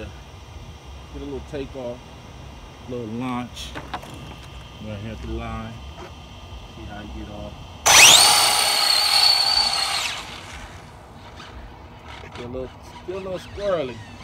get a little takeoff, a little launch. Right here at the line. See how you get off. Still a little squirrely.